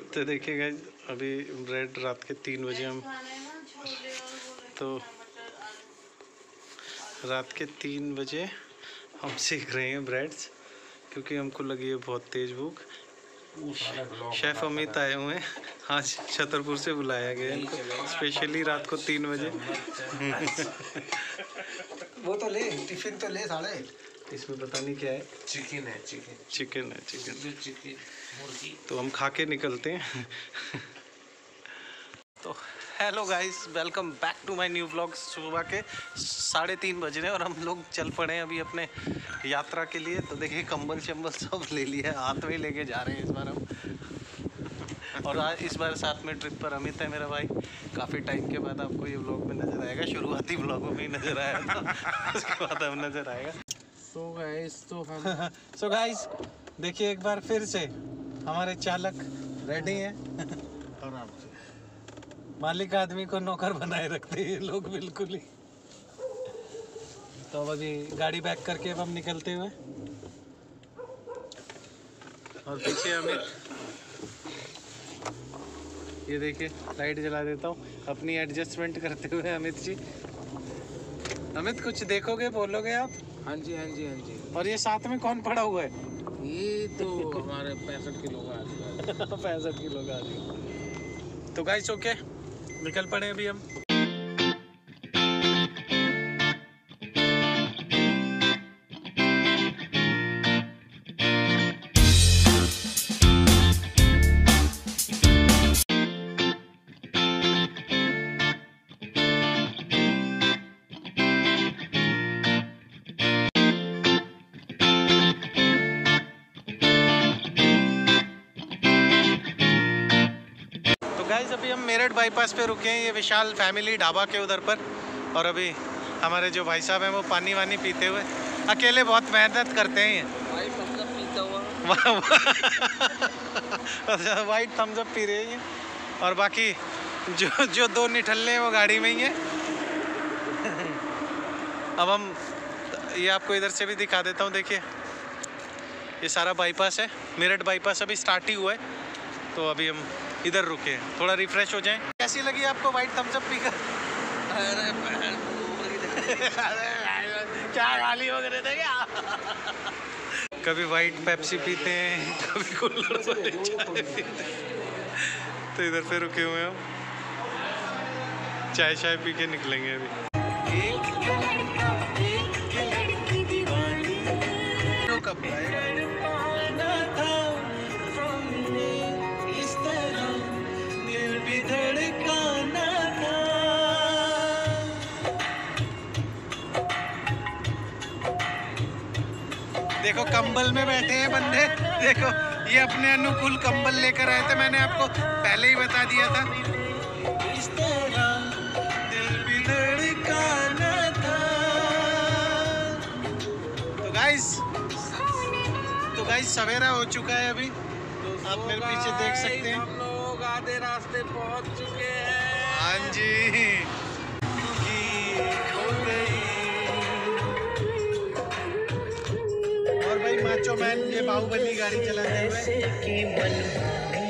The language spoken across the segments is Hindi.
तो देखिए गाइस, अभी ब्रेड रात के 3 बजे हम रात के 3 बजे हम सीख रहे हैं ब्रेड्स, क्योंकि हमको लगी है बहुत तेज़ भूख। शेफ़ अमित आए हुए हैं, आज छतरपुर से बुलाया गया है इनको स्पेशली रात को 3 बजे। वो तो ले, टिफिन तो ले साले। इसमें पता नहीं क्या है, चिकन है, चिकन मुर्गी। तो हम खा के निकलते हैं। तो hello guys, welcome back to my new vlog. सुबह के 3:30 बज रहे हैं और हम लोग चल पड़े हैं अभी अपने यात्रा के लिए। तो देखिए कंबल शंबल सब ले लिया है, हाथ में लेके जा रहे हैं इस बार हम। और आज इस बार साथ में ट्रिप पर अमित है मेरा भाई। काफ़ी टाइम के बाद आपको ये व्लॉग में नज़र आएगा, शुरुआती व्लॉगों में ही नज़र आया था, उसके बाद अब नज़र आएगा। सो गाइस देखिए एक बार फिर से हमारे चालक रेडी हैं। मालिक आदमी को नौकर बनाए रखते हैं लोग बिल्कुल ही। तो अब अभी गाड़ी बैक करके अब हम निकलते हुए, और पीछे अमित, ये देखिए लाइट जला देता हूँ अपनी एडजस्टमेंट करते हुए। अमित जी, अमित कुछ देखोगे, बोलोगे आप? हाँ जी। और ये साथ में कौन पड़ा हुआ है? ये तो हमारे 65 किलो का आदमी। 65 किलो का आदमी। तो गाइस ओके, निकल पड़े अभी हम। गाइस अभी हम मेरठ बाईपास पे रुके हैं, ये विशाल फैमिली ढाबा के उधर पर। और अभी हमारे जो भाई साहब हैं वो पानी वानी पीते हुए, अकेले बहुत मेहनत करते हैं ये। वाइट थम्स अप पी रहे हैं। और बाकी जो 2 निठल्ले हैं वो गाड़ी में ही हैं। अब हम ये आपको इधर से भी दिखा देता हूँ। देखिए ये सारा बाईपास है, मेरठ बाईपास अभी स्टार्ट ही हुआ है। तो अभी हम इधर रुके हैं, थोड़ा रिफ्रेश हो जाएं। कैसी लगी आपको वाइट थम्स अप पीकर? क्या गाली वगैरह थे क्या? कभी वाइट पेप्सी पीते हैं, कभी कूलर वाली चाय पीते हैं। तो इधर पे रुके हुए हम, चाय पी के निकलेंगे अभी। देखो कंबल में बैठे हैं बंदे, देखो ये अपने अनुकूल कंबल लेकर आए थे, मैंने आपको पहले ही बता दिया था। इस तरह दिल भी धड़काना था। तो गाइस सवेरा हो चुका है अभी, आप मेरे पीछे देख सकते हैं। हम लोग आधे रास्ते पहुंच चुके हैं। हाँ जी, और भाई माचो मैन ये बाहुबली गाड़ी चलाते हुए।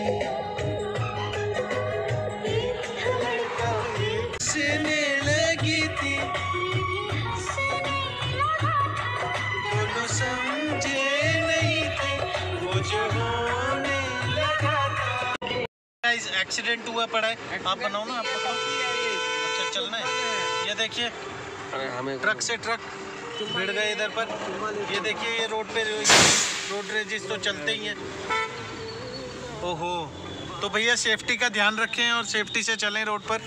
लगी थी दोनों समझे नहीं थे वो जो होने लगा था। एक्सीडेंट हुआ पड़ा है, आप बनाओ ना, आप पकड़ो। अच्छा चलना है। ये देखिए ट्रक से ट्रक भिड़ गए इधर पर। ये देखिए ये रोड पे रोड रेजिस तो चलते ही हैं। ओहो, तो भैया सेफ्टी का ध्यान रखें और सेफ्टी से चलें रोड पर।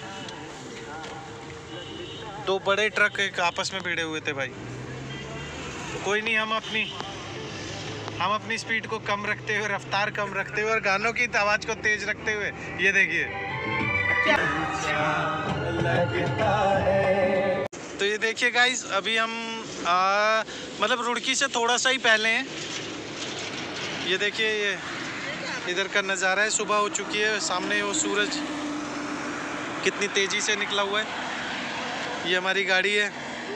2 बड़े ट्रक एक आपस में भिड़े हुए थे भाई। कोई नहीं, हम अपनी स्पीड को कम रखते हुए, रफ्तार कम रखते हुए और गानों की आवाज़ को तेज रखते हुए, ये देखिए। तो ये देखिए गाइस, अभी हम मतलब रुड़की से थोड़ा सा ही पहले हैं। ये देखिए ये इधर का नज़ारा है, सुबह हो चुकी है, सामने वो सूरज कितनी तेज़ी से निकला हुआ है। ये हमारी गाड़ी है,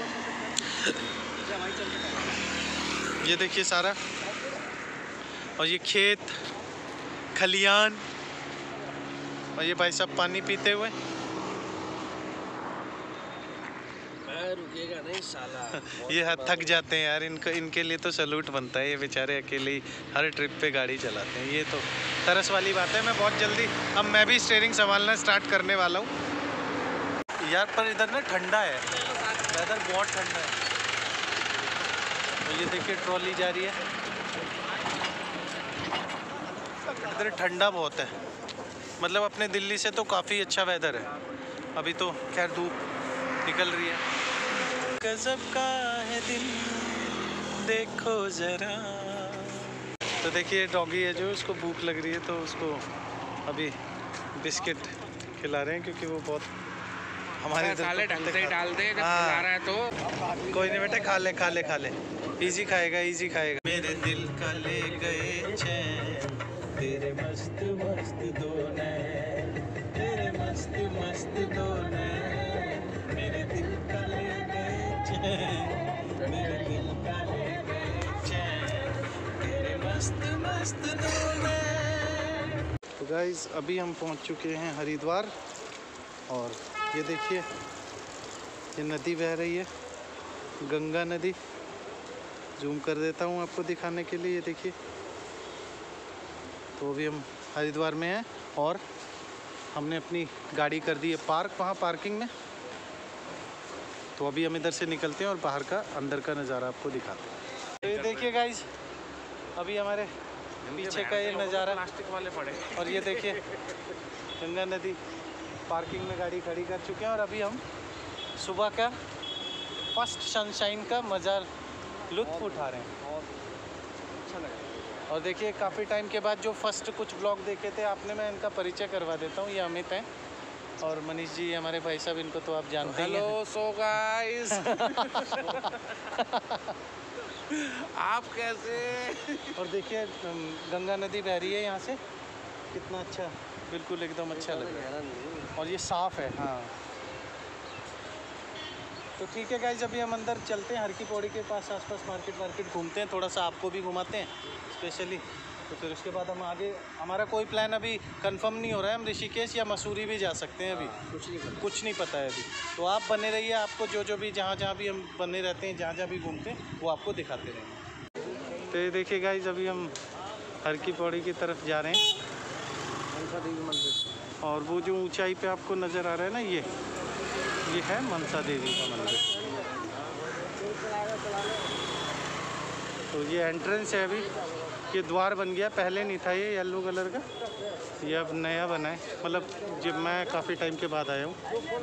ये देखिए सारा, और ये खेत खलियान और ये भाई सब पानी पीते हुए रुकेगा नहीं साला। ये थक जाते हैं यार, इनके लिए तो सैल्यूट बनता है। ये बेचारे अकेले ही हर ट्रिप पे गाड़ी चलाते हैं। ये तो तरस वाली बात है। मैं बहुत जल्दी अब मैं भी स्टीयरिंग संभालना स्टार्ट करने वाला हूँ यार। पर इधर ना ठंडा है, वेदर बहुत ठंडा है। तो ये देखिए ट्रॉली जा रही है, इधर ठंडा बहुत है। मतलब अपने दिल्ली से तो काफ़ी अच्छा वेदर है। अभी तो खैर धूप निकल रही है। गजब का है दिल देखो जरा। तो देखिए डॉगी है जो, उसको भूख लग रही है तो उसको अभी बिस्किट खिला रहे हैं, क्योंकि वो बहुत हमारे साले ढंग से डाल दे जब खिला रहा है तो। कोई नहीं बेटे, खा ले खा ले खा ले, इजी खाएगा इजी खाएगा। मेरे दिल का ले गए चैन तेरे मस्त मस्त दो नैन, तेरे मस्त मस्त दो नैन, मेरे दिल का ले गए चैन, मेरे दिल का ले गए चैन, तेरे मस्त मस्त दो नैन। तो गाइस अभी हम पहुंच चुके हैं हरिद्वार, और ये देखिए ये नदी बह रही है, गंगा नदी। जूम कर देता हूँ आपको दिखाने के लिए। ये देखिए, तो अभी हम हरिद्वार में हैं और हमने अपनी गाड़ी कर दी है पार्क वहाँ पार्किंग में। तो अभी हम इधर से निकलते हैं और बाहर का अंदर का नज़ारा आपको दिखाते हैं। तो ये देखिए गाइज, अभी हमारे पीछे का ये नज़ारा प्लास्टिक वाले पड़े। और ये देखिए गंगा नदी, पार्किंग में गाड़ी खड़ी कर चुके हैं और अभी हम सुबह का फर्स्ट सनशाइन का मज़ा लुत्फ़ उठा रहे हैं। अच्छा लगा। और देखिए काफ़ी टाइम के बाद जो फर्स्ट कुछ ब्लॉग देखे थे आपने, मैं इनका परिचय करवा देता हूँ। ये अमित हैं और मनीष जी हमारे भाई साहब, इनको तो आप जानते हैं। Hello so guys. आप कैसे? और देखिए गंगा नदी बह रही है यहाँ से, कितना अच्छा, बिल्कुल एकदम अच्छा लग रहा है और ये साफ़ है। हाँ तो ठीक है गाइज, अभी हम अंदर चलते हैं, हर की पौड़ी के पास आसपास मार्केट घूमते हैं, थोड़ा सा आपको भी घुमाते हैं स्पेशली। तो फिर उसके बाद हम आगे, हमारा कोई प्लान अभी कंफर्म नहीं हो रहा है। हम ऋषिकेश या मसूरी भी जा सकते हैं, अभी कुछ नहीं पता है अभी। तो आप बने रहिए, आपको जो भी जहाँ भी हम बने रहते हैं, जहाँ भी घूमते हैं वो आपको दिखाते रहेंगे। तो ये देखिए गाइज, अभी हम हर की पौड़ी की तरफ जा रहे हैं और वो जो ऊंचाई पे आपको नज़र आ रहा है ना, ये है मनसा देवी का मंदिर। तो ये एंट्रेंस है, अभी ये द्वार बन गया, पहले नहीं था ये येलो कलर का, ये अब नया बना है। मतलब जब मैं काफ़ी टाइम के बाद आया हूँ।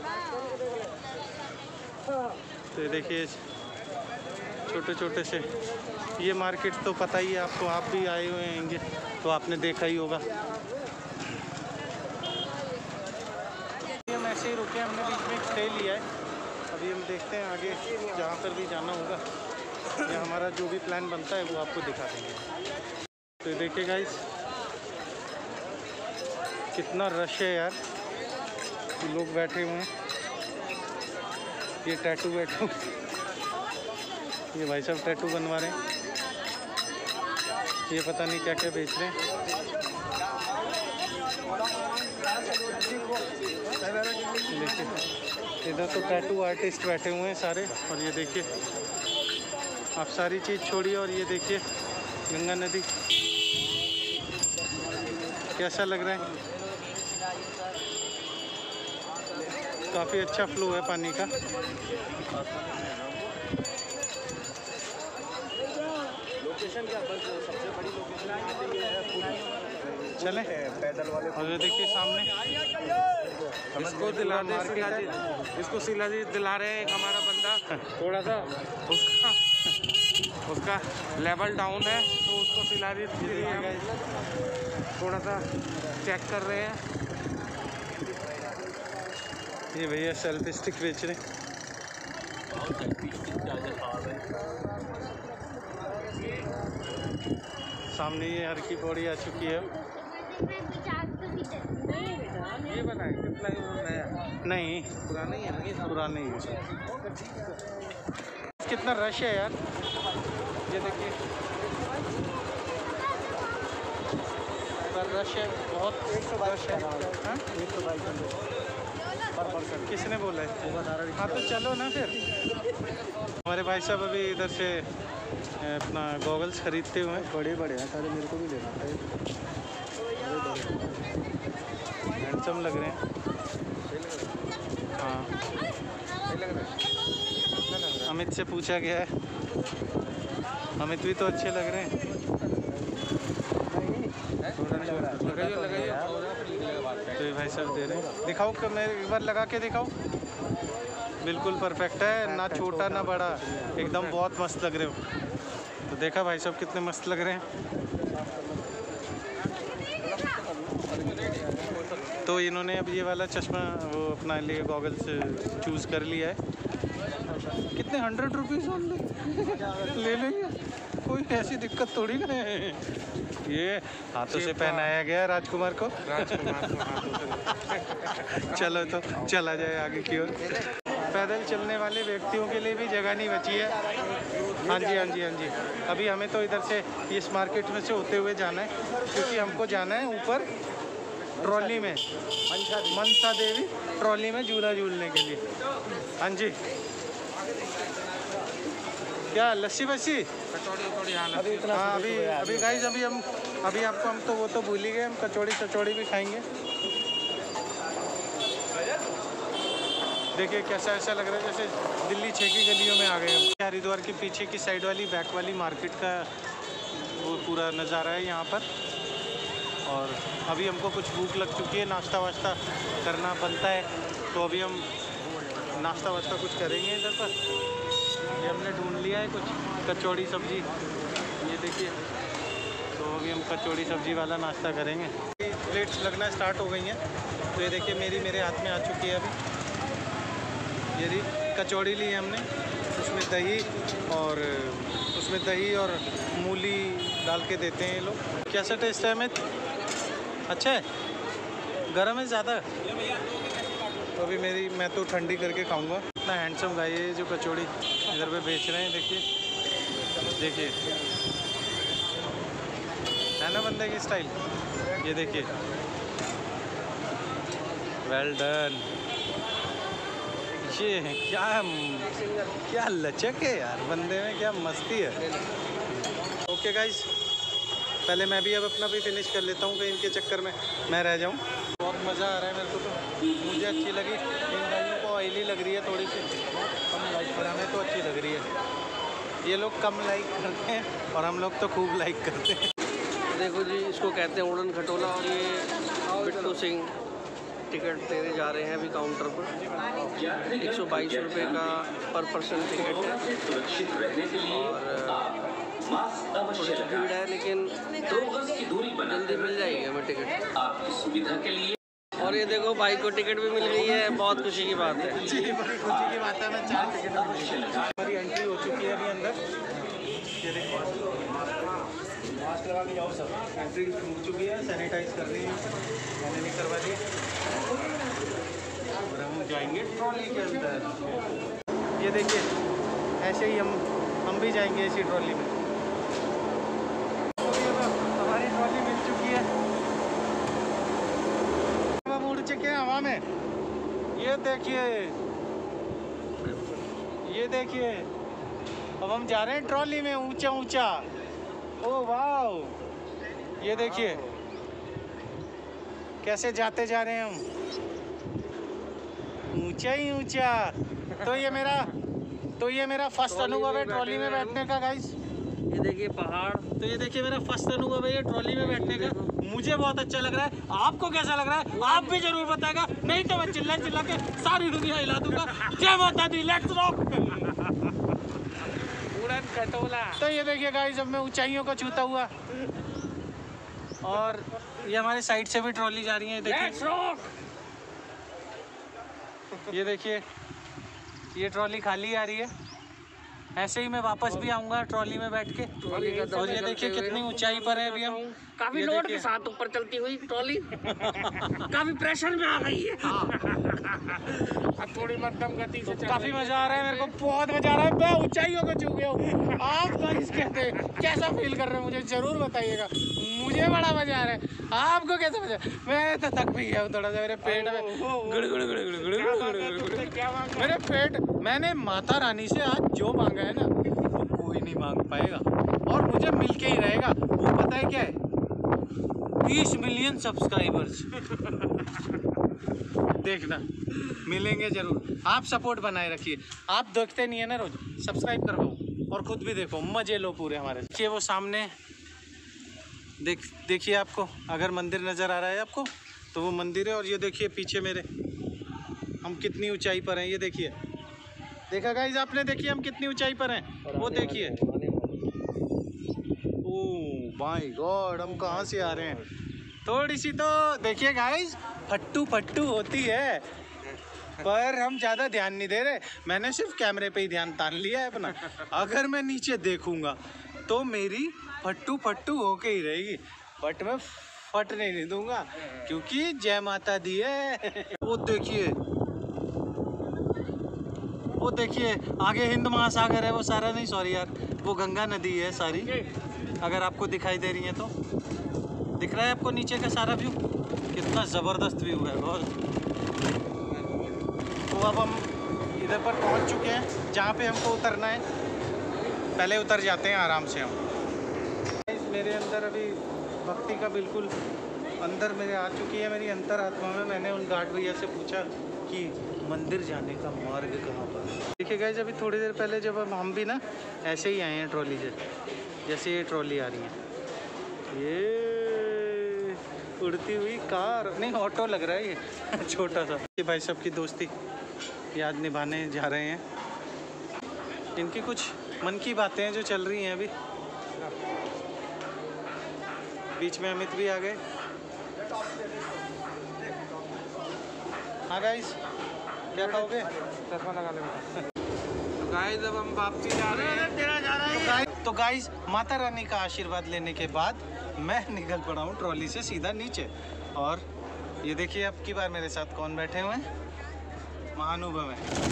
तो देखिए छोटे छोटे से ये मार्केट तो पता ही है आपको, आप भी आए हुए होंगे तो आपने देखा ही होगा। हम ऐसे ही रुके, हमने बीच में स्टे लिया है। अभी हम देखते हैं आगे जहाँ पर भी जाना होगा या हमारा जो भी प्लान बनता है वो आपको दिखा देंगे। तो देखिए गाइस कितना रश है यार, लोग बैठे हुए हैं। ये टैटू ये भाई साहब टैटू बनवा रहे हैं, ये पता नहीं क्या क्या बेच रहे हैं। देखिए इधर तो टैटू आर्टिस्ट बैठे हुए हैं सारे। और ये देखिए आप सारी चीज़ छोड़िए और ये देखिए गंगा नदी कैसा लग रहा है। काफ़ी अच्छा फ्लो है पानी का। लोकेशन क्या सबसे बड़ी लोकेशन चलें पैदल वाले। और ये देखिए सामने इसको दिला दे शिलाजीत, इसको शिलाजीत दिला रहे हैं। हमारा बंदा थोड़ा सा उसका लेवल डाउन है तो उसको शिलाजीत थोड़ा सा चेक कर रहे हैं। ये भैया सेल्फी स्टिक बेच रहे हैं। सामने ये हर की पौड़ी आ चुकी है। ये बताएं कितना नया? नहीं पुराना ही है ना, पुराना ही है। कितना रश है यार, ये देखिए पर रश है बहुत। 122 है। हाँ? 122 पर पर्सन। किसने बोला है? वो बता रहा हाँ तो चलो ना फिर। हमारे भाई साहब अभी इधर से अपना गॉगल्स खरीदते हुए हैं। बड़े बड़े हैं सारे, मेरे को भी लेना था। हैंडसम लग रहे हैं। हाँ अमित से पूछा गया है, अमित भी तो अच्छे लग रहे हैं। तो ये भाई साहब दे रहे हैं, दिखाओ कि मैं एक बार लगा के दिखाओ। बिल्कुल परफेक्ट है, ना छोटा ना बड़ा, एकदम बहुत मस्त लग रहे हो। तो देखा भाई साहब कितने मस्त लग रहे हैं। तो इन्होंने अब ये वाला चश्मा वो अपना लिए गॉगल्स चूज़ कर लिया है। कितने 100 रुपीज़ ओनली, ले लेंगे, कोई ऐसी दिक्कत थोड़ी ना है। ये हाथों से पहनाया गया राजकुमार को। चलो तो चला जाए आगे की ओर। पैदल चलने वाले व्यक्तियों के लिए भी जगह नहीं बची है। हाँ जी हाँ जी हाँ जी। अभी हमें तो इधर से इस मार्केट में से होते हुए जाना है, क्योंकि हमको जाना है ऊपर ट्रॉली में, मनसा देवी ट्रॉली में झूला झूलने के लिए। हाँ जी, क्या लस्सी बस्सी? हाँ अभी गाइस अभी आपको हम तो वो तो भूल ही गए, हम कचौड़ी भी खाएंगे। देखिए कैसा ऐसा लग रहा है जैसे दिल्ली 6 की गलियों में आ गए हम। हरिद्वार के पीछे की साइड वाली बैक वाली मार्केट का वो पूरा नज़ारा है यहाँ पर। और अभी हमको कुछ भूख लग चुकी है, नाश्ता वाश्ता करना बनता है, तो अभी हम नाश्ता वाश्ता कुछ करेंगे इधर पर। ये हमने ढूंढ लिया है कुछ कचौड़ी सब्जी, ये देखिए। तो अभी हम कचौड़ी सब्जी वाला नाश्ता करेंगे। प्लेट्स लगना स्टार्ट हो गई हैं, तो ये देखिए मेरे हाथ में आ चुकी है अभी। ये कचौड़ी ली है हमने, उसमें दही और मूली डाल के देते हैं ये लोग। कैसा टेस्ट है अमित? अच्छा है, गरम है ज़्यादा? तो अभी मैं तो ठंडी करके खाऊंगा। इतना हैंडसम गाय है जो कचौड़ी इधर पे बेच रहे हैं। देखिए है ना बंदे की स्टाइल। ये देखिए, वेल डन। ये क्या लचक है यार बंदे में, क्या मस्ती है। ओके गाइस, पहले मैं भी अब अपना भी फिनिश कर लेता हूँ, कहीं इनके चक्कर में मैं रह जाऊँ। बहुत मज़ा आ रहा है मेरे को, तो मुझे अच्छी लगी। इन गाइयों को ऑयली लग रही है थोड़ी सी, कम लाइक, पर हमें तो अच्छी लग रही है। ये लोग कम लाइक करते हैं और हम लोग तो खूब लाइक करते हैं। देखो जी, इसको कहते हैं उड़न खटोला। और ये बिट्टू सिंह टिकट देने जा रहे हैं अभी काउंटर पर। 122 रुपये का पर पर्सन टिकट है। और थोड़ी सी भीड़ है, लेकिन जल्दी मिल जाएगी हमें टिकट आपकी सुविधा के लिए। और ये देखो भाई को टिकट भी मिल गई है, बहुत खुशी की बात है जी, बड़ी खुशी की बात है। मैं 4 टिकट हमारी एंट्री हो चुकी है अभी अंदर। ये देखो, मास्क लगा के जाओ सब। एंट्री हो चुकी है, सैनिटाइज कर रही है, मैंने नहीं करवा दी। और हम जाएंगे ट्रॉली के अंदर। ये देखिए, ऐसे ही हम भी जाएंगे इसी ट्रॉली में। हमारी ट्रॉली मिल चुकी है, हम उड़ चुके हैं हवा में। ये देखिए, अब हम जा रहे हैं ट्रॉली में, ऊंचा। ओ वाह, ये देखिए कैसे जाते जा रहे हैं हम, ऊंचा ही ऊंचा। तो ये मेरा फर्स्ट अनुभव है ट्रॉली में बैठने का गाइस। ये देखिए पहाड़। तो ये देखिए मेरा फर्स्ट अनुभव है ये ट्रॉली में बैठने का। मुझे बहुत अच्छा लग रहा है, आपको कैसा लग रहा है आप भी जरूर बताएगा, नहीं तो मैं चिल्ला के सारी दुनिया हिला दूंगा। जय माता दी, लेट्स रॉक। उड़न खटोला। तो ये देखिए गाइस, अब मैं ऊंचाइयों को छूता हुआ, और ये हमारे साइड से भी ट्रॉली जा रही है। ये देखिए, ये ट्रॉली खाली आ रही है। ऐसे ही मैं वापस भी आऊंगा ट्रॉली में बैठ के। और ये देखिए कितनी ऊंचाई पर है अभी हम। काफी लोड के साथ ऊपर चलती हुई ट्रॉली काफी प्रेशर में आ गई है। अब थोड़ी मध्यम गति से काफी मजा आ रहा है मेरे को, बहुत मजा आ रहा है। मैं ऊंचाइयों को छू गया हूँ। आप गाइस कैसा फील कर रहे हैं मुझे जरूर बताइएगा। मुझे बड़ा मजा आ रहा है, आपको कैसे मजा? मैं तो थक भी गया हूँ थोड़ा सा, मेरे पेट में गुड़ गुड़ गुड़ गुड़ गुड़ गुड़, मेरे पेट। मैंने माता रानी से आज जो मांगा है ना वो कोई नहीं मांग पाएगा, और मुझे मिलके ही रहेगा। वो पता है क्या है? 30 मिलियन सब्सक्राइबर्स। देखना मिलेंगे जरूर। आप सपोर्ट बनाए रखिए। आप देखते नहीं है ना रोज, सब्सक्राइब करवाओ और खुद भी देखो, मजे लो पूरे हमारे। देखिए वो सामने देखिए, आपको अगर मंदिर नज़र आ रहा है आपको तो वो मंदिर है। और ये देखिए पीछे मेरे, हम कितनी ऊंचाई पर हैं, ये देखिए। देखा गाइस आपने? देखिए हम कितनी ऊंचाई पर हैं, वो देखिए। ओह माय गॉड, हम कहाँ से आ रहे हैं? थोड़ी सी तो देखिए गाइस, फट्टू फट्टू होती है, पर हम ज़्यादा ध्यान नहीं दे रहे। मैंने सिर्फ कैमरे पे ही ध्यान तान लिया है अपना। अगर मैं नीचे देखूंगा तो मेरी फट्टू फट्टू होके ही रहेगी, बट मैं फटने नहीं दूंगा, क्योंकि जय माता दी है। वो देखिए, वो देखिए आगे हिंद महासागर है, वो सारा नहीं, सॉरी यार, वो गंगा नदी है सारी। अगर आपको दिखाई दे रही है तो दिख रहा है आपको नीचे का सारा व्यू, कितना ज़बरदस्त व्यू है बहुत। तो अब हम इधर पर पहुंच चुके हैं जहाँ पे हमको उतरना है। पहले उतर जाते हैं आराम से हम। मेरे अंदर अभी भक्ति का बिल्कुल अंदर मेरे आ चुकी है, मेरी अंतरात्मा में। मैंने उन गार्ड भैया से पूछा कि मंदिर जाने का मार्ग कहाँ पर। देखिए गाइस, अभी थोड़ी देर पहले जब हम भी ना ऐसे ही आए हैं ट्रॉली से, जैसे ये ट्रॉली आ रही है, ये उड़ती हुई कार नहीं, ऑटो लग रहा है ये छोटा सा। ये भाई साहब की दोस्ती याद निभाने जा रहे हैं। इनकी कुछ मन की बातें हैं जो चल रही हैं अभी। बीच में अमित भी आ गए। हाँ गाइस, क्या खाओगे? चश्मा लगा ले। तो गाइस अब हम वापसी जा रहे हैं। तो गाइस, माता रानी का आशीर्वाद लेने के बाद मैं निकल पड़ा हूँ ट्रॉली से सीधा नीचे। और ये देखिए अब की बार मेरे साथ कौन बैठे हुए हैं, महानुभव है।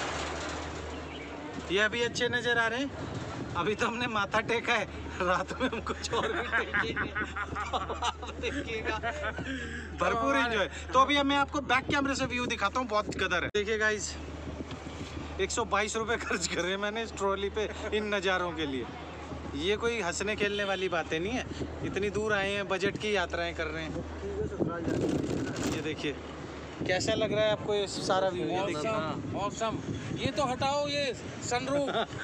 ये अभी अच्छे नज़र आ रहे हैं। अभी तो हमने माथा टेका है, रात में हम कुछ और भी टेकेंगे। आप देखिएगा, भरपूर एंजॉय। तो अभी मैं आपको बैक कैमरे से व्यू दिखाता हूँ, बहुत कदर है। देखिए गाइस, 122 रुपये खर्च कर रहे हैं मैंने इस ट्रॉली पे इन नज़ारों के लिए। ये कोई हंसने खेलने वाली बातें नहीं है। इतनी दूर आए हैं, बजट की यात्राएं कर रहे हैं। ये देखिए कैसा लग रहा है आपको ये सारा व्यू? ये देखिए मौसम, ये तो हटाओ, ये सनरूफ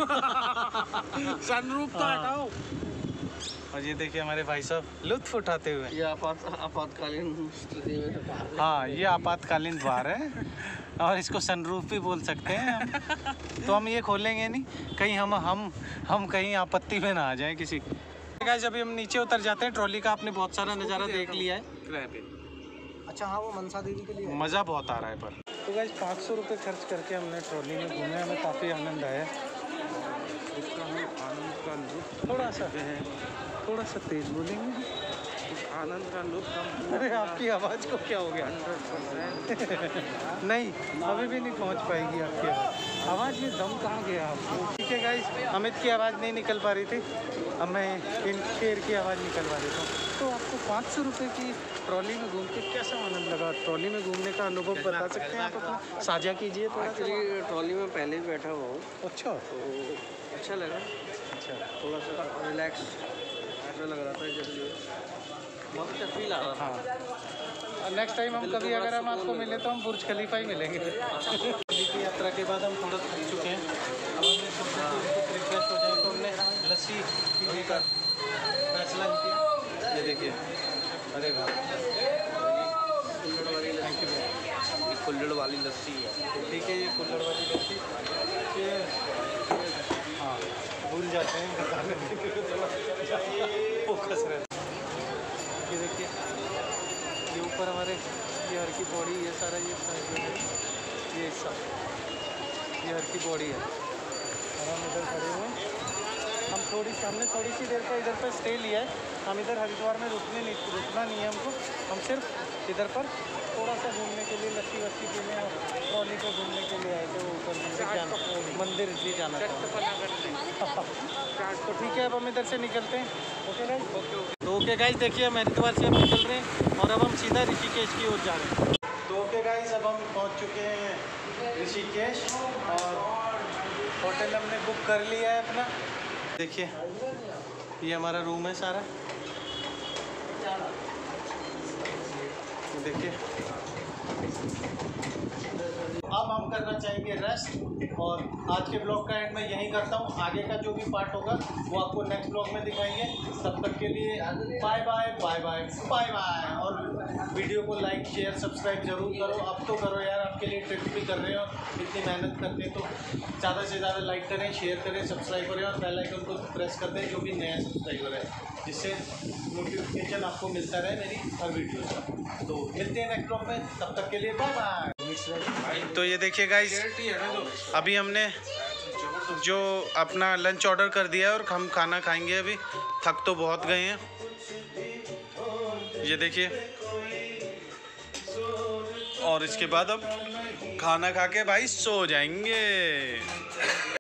सनरूफ तो हटाओ। और ये देखिए हमारे भाई साहब लुत्फ उठाते हुए। ये आपातकालीन स्थिति में, हाँ ये आपातकालीन द्वार है, और इसको सनरूफ भी बोल सकते हैं हम। तो हम ये खोलेंगे नहीं, कहीं हम कहीं आपत्ति में ना आ जाएं किसी। गाइस अभी हम नीचे उतर जाते हैं। ट्रॉली का आपने बहुत सारा नज़ारा देख लिया है। अच्छा हाँ, वो मनसा देवी के लिए मज़ा बहुत आ रहा है पर। तो गाइस 500 रुपये खर्च करके हमने ट्रॉली में घूमे, हमें काफ़ी आनंद आया। इसका हम आनंद का लुत्फ थोड़ा सा तेज बोलेंगे, इस आनंद का लुत्फ हम। अरे आपकी आवाज़ को क्या हो गया? 100% नहीं, अभी भी नहीं पहुंच पाएगी आपकी आवाज़ में दम कहाँ गया आपको? ठीक है गाइस, अमित की आवाज़ नहीं निकल पा रही थी, अब मैं इन शेर की आवाज़ निकलवा देता हूँ। तो आपको 500 रुपये की ट्रॉली में घूम के कैसा आनंद लगा? ट्रॉली में घूमने का अनुभव बता सकते हैं आप अपना? साझा कीजिए थोड़ा। एक्चुअली ट्रॉली में पहले ही बैठा हुआ हूँ, अच्छा, तो अच्छा लगा। अच्छा, थोड़ा सा रिलैक्स ऐसा लग रहा था, जैसे बहुत अच्छा फील आ रहा था। और नेक्स्ट टाइम हम कभी अगर हम आपको मिले तो हम बुर्ज खलीफा ही मिलेंगे। दिल्ली की यात्रा के बाद हम थोड़ा थक चुके हैं, अब हमने सोचा कि कुछ रिफ्रेश हो जाए, तो हमने लस्सी पीने का फैसला किया। ये देखिए, अरे वाह, कुल्हड़ वाली थैंक यू। ये कुल्हड़ वाली लस्सी है। ठीक है, ये कुल्हड़ वाली लस्सी, ये हाँ भूल जाते हैं बताने में, फोकस रहता है। ये देखिए, ये ऊपर हमारे ये हर की बॉडी, ये सारा ये हिस्सा, ये हर की बॉडी है। और हम इधर खड़े हुए हैं। हम हमने थोड़ी सी देर का इधर पर स्टे लिया है। हम इधर हरिद्वार में रुकना नहीं है हमको। हम सिर्फ इधर पर थोड़ा सा घूमने के लिए, लस्सी वस्सी पीने और ट्रॉली पे घूमने के लिए आए थे। वो ऊपर मंदिर भी जाना था। तो ठीक है, अब हम इधर से निकलते हैं। Okay guys, okay. तो ओके गाइस, देखिए हम हरिद्वार से अब निकल रहे हैं और अब हम सीधा ऋषिकेश की ओर जा रहे हैं। तो ओके गाइस, अब हम पहुंच चुके हैं ऋषिकेश और होटल हमने बुक कर लिया है अपना। देखिए ये हमारा रूम है सारा, देखिए। अब हम करना चाहेंगे रेस्ट और आज के ब्लॉग का एंड मैं यहीं करता हूँ। आगे का जो भी पार्ट होगा वो आपको नेक्स्ट ब्लॉग में दिखाएंगे। तब तक के लिए bye bye bye bye bye bye. और वीडियो को लाइक शेयर सब्सक्राइब जरूर करो। अब तो करो यार, आपके लिए ट्रिप भी कर रहे हैं और इतनी मेहनत करते हैं तो ज़्यादा से ज़्यादा लाइक करें, शेयर करें, सब्सक्राइब करें और बेल आइकन को प्रेस कर दें जो भी नया सब्सक्राइबर है, जिससे नोटिफिकेशन आपको मिलता रहे मेरी हर वीडियो का। तो मिलते हैं नेक्स्ट ब्लॉग में, तब तक के लिए बाय बाय। तो ये देखिए गाइस, अभी हमने जो अपना लंच ऑर्डर कर दिया है और हम खाना खाएंगे। अभी थक तो बहुत गए हैं, ये देखिए। और इसके बाद अब खाना खा के भाई सो जाएंगे।